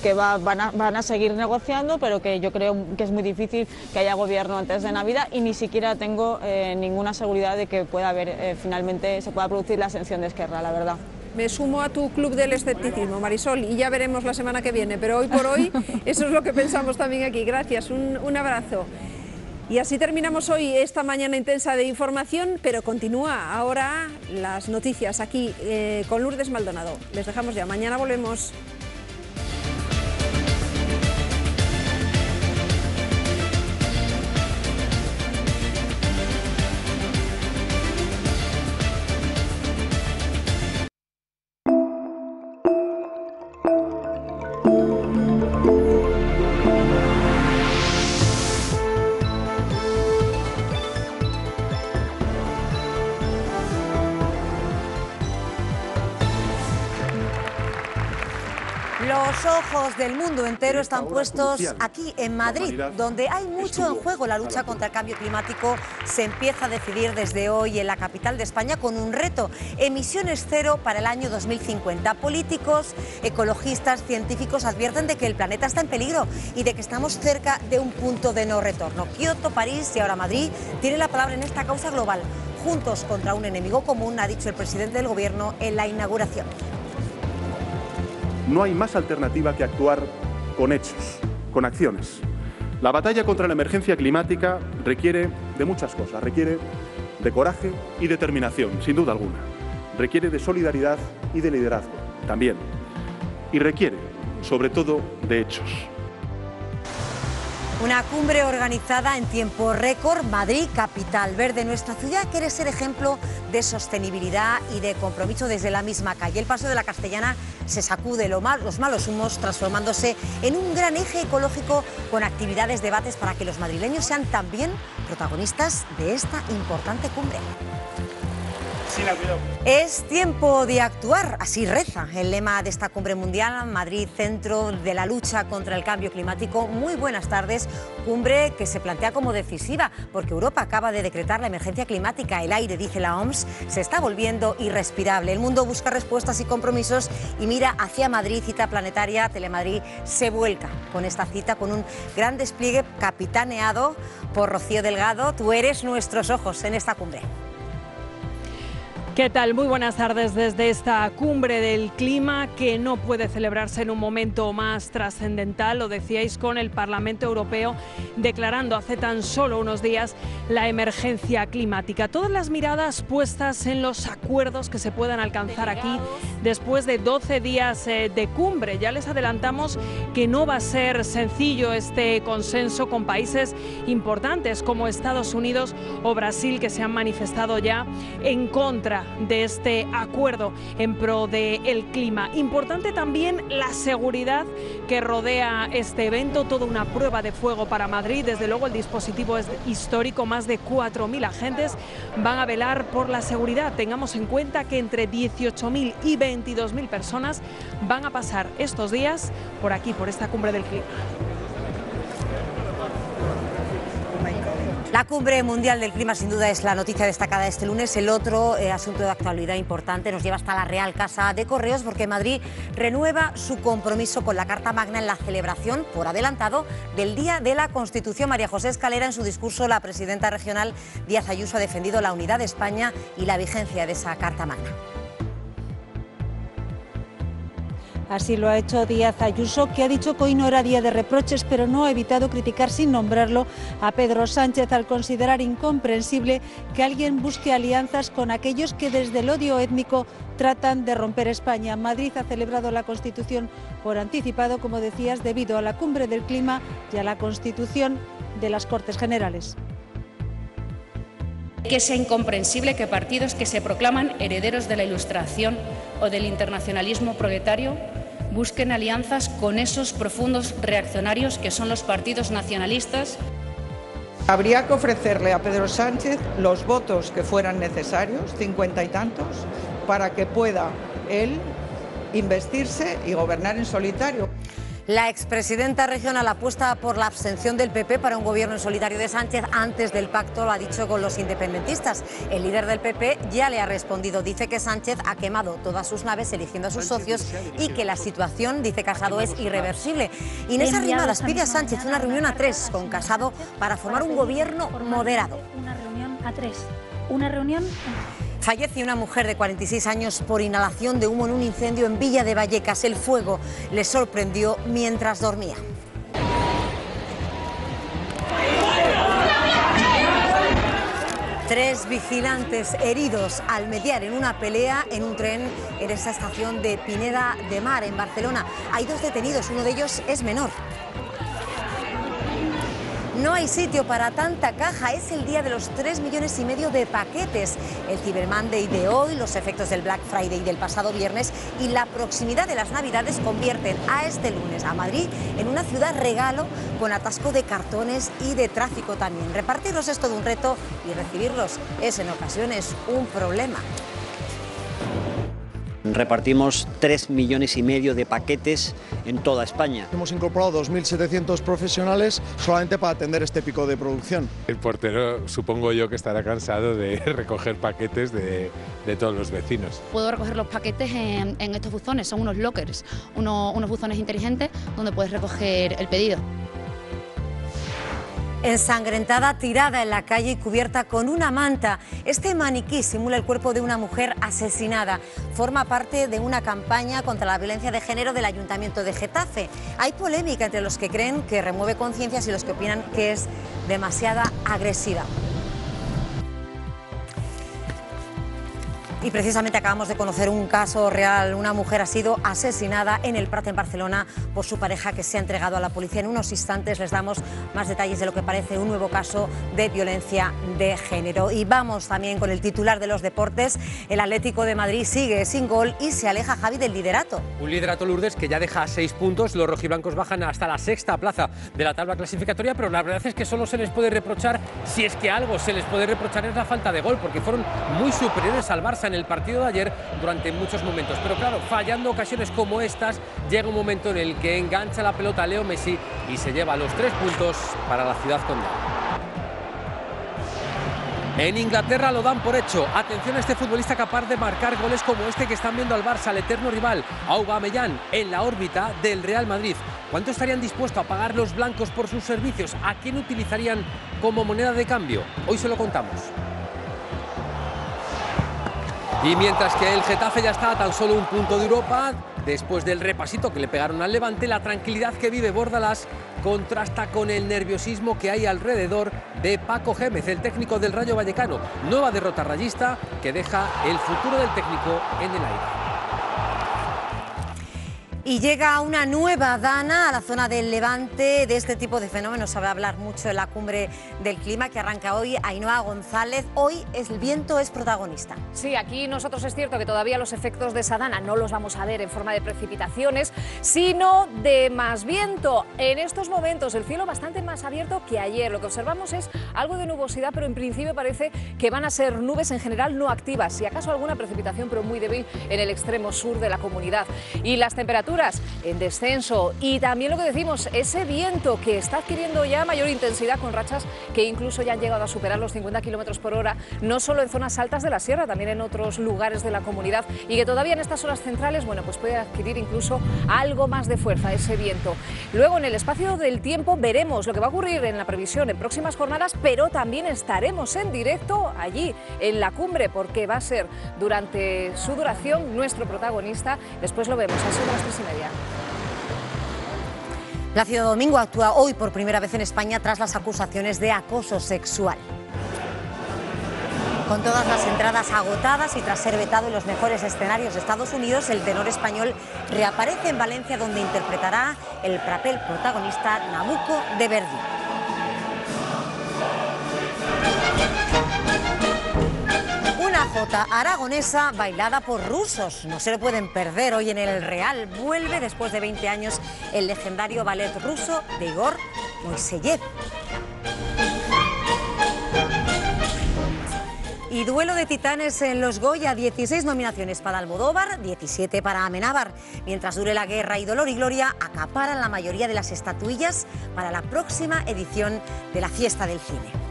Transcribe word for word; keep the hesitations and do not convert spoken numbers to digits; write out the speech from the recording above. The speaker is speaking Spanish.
que va, van, a, van a seguir negociando, pero que yo creo que es muy difícil que haya gobierno antes de Navidad y ni siquiera tengo eh, ninguna seguridad de que pueda haber, eh, finalmente se pueda producir la ascensión de Esquerra, la verdad. Me sumo a tu club del escepticismo, Marisol, y ya veremos la semana que viene, pero hoy por hoy eso es lo que pensamos también aquí. Gracias, un, un abrazo. Y así terminamos hoy esta mañana intensa de información, pero continúa ahora las noticias aquí eh, con Lourdes Maldonado. Les dejamos ya, mañana volvemos. Los ojos del mundo entero están puestos aquí en Madrid, donde hay mucho en juego. La lucha contra el cambio climático se empieza a decidir desde hoy en la capital de España con un reto: emisiones cero para el año dos mil cincuenta. Políticos, ecologistas, científicos advierten de que el planeta está en peligro y de que estamos cerca de un punto de no retorno. Kioto, París y ahora Madrid tienen la palabra en esta causa global. Juntos contra un enemigo común, ha dicho el presidente del Gobierno en la inauguración. No hay más alternativa que actuar con hechos, con acciones. La batalla contra la emergencia climática requiere de muchas cosas. Requiere de coraje y determinación, sin duda alguna. Requiere de solidaridad y de liderazgo, también. Y requiere, sobre todo, de hechos. Una cumbre organizada en tiempo récord. Madrid, capital verde. Nuestra ciudad quiere ser ejemplo de sostenibilidad y de compromiso desde la misma calle. El Paseo de la Castellana se sacude lo mal, los malos humos, transformándose en un gran eje ecológico con actividades, debates para que los madrileños sean también protagonistas de esta importante cumbre. Es tiempo de actuar, así reza el lema de esta cumbre mundial. Madrid, centro de la lucha contra el cambio climático. Muy buenas tardes. Cumbre que se plantea como decisiva porque Europa acaba de decretar la emergencia climática. El aire, dice la O M S, se está volviendo irrespirable. El mundo busca respuestas y compromisos y mira hacia Madrid. Cita planetaria Telemadrid se vuelca con esta cita, con un gran despliegue capitaneado por Rocío Delgado. Tú eres nuestros ojos en esta cumbre. ¿Qué tal? Muy buenas tardes desde esta cumbre del clima que no puede celebrarse en un momento más trascendental, lo decíais, con el Parlamento Europeo declarando hace tan solo unos días la emergencia climática. Todas las miradas puestas en los acuerdos que se puedan alcanzar aquí después de doce días de cumbre. Ya les adelantamos que no va a ser sencillo este consenso con países importantes como Estados Unidos o Brasil, que se han manifestado ya en contra de este acuerdo en pro del clima. Importante también la seguridad que rodea este evento, toda una prueba de fuego para Madrid. Desde luego el dispositivo es histórico, más de cuatro mil agentes van a velar por la seguridad. Tengamos en cuenta que entre dieciocho mil y veintidós mil personas van a pasar estos días por aquí, por esta cumbre del clima. La cumbre mundial del clima sin duda es la noticia destacada este lunes. El otro eh, asunto de actualidad importante nos lleva hasta la Real Casa de Correos, porque Madrid renueva su compromiso con la Carta Magna en la celebración, por adelantado, del Día de la Constitución. María José Escalera, en su discurso, la presidenta regional Díaz Ayuso ha defendido la unidad de España y la vigencia de esa Carta Magna. Así lo ha hecho Díaz Ayuso, que ha dicho que hoy no era día de reproches, pero no ha evitado criticar sin nombrarlo a Pedro Sánchez al considerar incomprensible que alguien busque alianzas con aquellos que desde el odio étnico tratan de romper España. Madrid ha celebrado la Constitución por anticipado, como decías, debido a la cumbre del clima y a la constitución de las Cortes Generales. Que sea incomprensible que partidos que se proclaman herederos de la Ilustración o del internacionalismo proletario busquen alianzas con esos profundos reaccionarios que son los partidos nacionalistas. Habría que ofrecerle a Pedro Sánchez los votos que fueran necesarios, cincuenta y tantos, para que pueda él investirse y gobernar en solitario. La expresidenta regional apuesta por la abstención del P P para un gobierno en solitario de Sánchez antes del pacto, lo ha dicho con los independentistas. El líder del P P ya le ha respondido, dice que Sánchez ha quemado todas sus naves eligiendo a sus socios y que la situación, dice Casado, es irreversible. Inés Arrimadas pide a Sánchez una reunión a tres con Casado para formar un gobierno moderado. Una reunión a tres, una reunión... Fallece una mujer de cuarenta y seis años por inhalación de humo en un incendio en Villa de Vallecas. El fuego le sorprendió mientras dormía. Tres vigilantes heridos al mediar en una pelea en un tren en esa estación de Pineda de Mar, en Barcelona. Hay dos detenidos, uno de ellos es menor. No hay sitio para tanta caja, es el día de los tres millones y medio de paquetes. El Cyber Monday de hoy, los efectos del Black Friday del pasado viernes y la proximidad de las Navidades convierten a este lunes a Madrid en una ciudad regalo con atasco de cartones y de tráfico también. Repartirlos es todo un reto y recibirlos es en ocasiones un problema. Repartimos tres millones y medio de paquetes en toda España. Hemos incorporado dos mil setecientos profesionales solamente para atender este pico de producción. El portero supongo yo que estará cansado de recoger paquetes de, de todos los vecinos. Puedo recoger los paquetes en, en estos buzones, son unos lockers, uno, unos buzones inteligentes donde puedes recoger el pedido. Ensangrentada, tirada en la calle y cubierta con una manta. Este maniquí simula el cuerpo de una mujer asesinada. Forma parte de una campaña contra la violencia de género del Ayuntamiento de Getafe. Hay polémica entre los que creen que remueve conciencias y los que opinan que es demasiada agresiva. Y precisamente acabamos de conocer un caso real. Una mujer ha sido asesinada en el Prat, en Barcelona, por su pareja, que se ha entregado a la policía. En unos instantes les damos más detalles de lo que parece un nuevo caso de violencia de género. Y vamos también con el titular de los deportes. El Atlético de Madrid sigue sin gol y se aleja, Javi, del liderato. Un liderato, Lourdes, que ya deja seis puntos. Los rojiblancos bajan hasta la sexta plaza de la tabla clasificatoria, pero la verdad es que solo se les puede reprochar, si es que algo se les puede reprochar, es la falta de gol, porque fueron muy superiores al Barça en el partido de ayer durante muchos momentos. Pero claro, fallando ocasiones como estas, llega un momento en el que engancha la pelota Leo Messi y se lleva los tres puntos para la ciudad condal. En Inglaterra lo dan por hecho. Atención a este futbolista capaz de marcar goles como este que están viendo al Barça, al eterno rival, Aubameyang, en la órbita del Real Madrid. ¿Cuánto estarían dispuestos a pagar los blancos por sus servicios? ¿A quién utilizarían como moneda de cambio? Hoy se lo contamos. Y mientras que el Getafe ya está a tan solo un punto de Europa, después del repasito que le pegaron al Levante, la tranquilidad que vive Bordalás contrasta con el nerviosismo que hay alrededor de Paco Gémez, el técnico del Rayo Vallecano. Nueva derrota rayista que deja el futuro del técnico en el aire. Y llega una nueva dana a la zona del Levante. De este tipo de fenómenos se va a hablar mucho en la cumbre del clima que arranca hoy. Ainhoa González, hoy el viento es protagonista. Sí, aquí nosotros es cierto que todavía los efectos de esa dana no los vamos a ver en forma de precipitaciones, sino de más viento. En estos momentos el cielo bastante más abierto que ayer. Lo que observamos es algo de nubosidad, pero en principio parece que van a ser nubes en general no activas, si acaso alguna precipitación, pero muy débil en el extremo sur de la comunidad. Y las temperaturas en descenso, y también lo que decimos, ese viento que está adquiriendo ya mayor intensidad, con rachas que incluso ya han llegado a superar los cincuenta kilómetros por hora, no solo en zonas altas de la sierra, también en otros lugares de la comunidad, y que todavía en estas horas centrales, bueno, pues puede adquirir incluso algo más de fuerza ese viento. Luego, en el espacio del tiempo, veremos lo que va a ocurrir en la previsión en próximas jornadas, pero también estaremos en directo allí en la cumbre, porque va a ser durante su duración nuestro protagonista. Después lo vemos, a eso de las tres y media. Plácido Domingo actúa hoy por primera vez en España tras las acusaciones de acoso sexual. Con todas las entradas agotadas y tras ser vetado en los mejores escenarios de Estados Unidos, el tenor español reaparece en Valencia, donde interpretará el papel protagonista Nabucco de Verdi. Una jota aragonesa bailada por rusos. No se lo pueden perder. Hoy en el Real vuelve después de veinte años el legendario ballet ruso de Igor Moiseyev. Y duelo de titanes en los Goya, dieciséis nominaciones para Almodóvar, diecisiete para Amenábar. Mientras dure la guerra y Dolor y Gloria acaparan la mayoría de las estatuillas para la próxima edición de la Fiesta del Cine.